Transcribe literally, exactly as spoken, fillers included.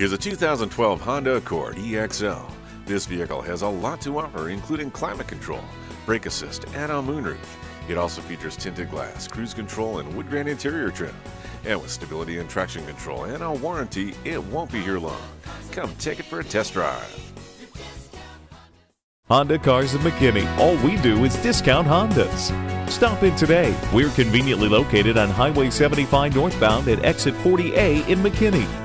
Here's a two thousand twelve Honda Accord E X L. This vehicle has a lot to offer, including climate control, brake assist, and a moonroof. It also features tinted glass, cruise control, and wood grain interior trim. And with stability and traction control and a warranty, it won't be here long. Come take it for a test drive. Honda Cars of McKinney. All we do is discount Hondas. Stop in today. We're conveniently located on Highway seventy-five northbound at exit forty A in McKinney.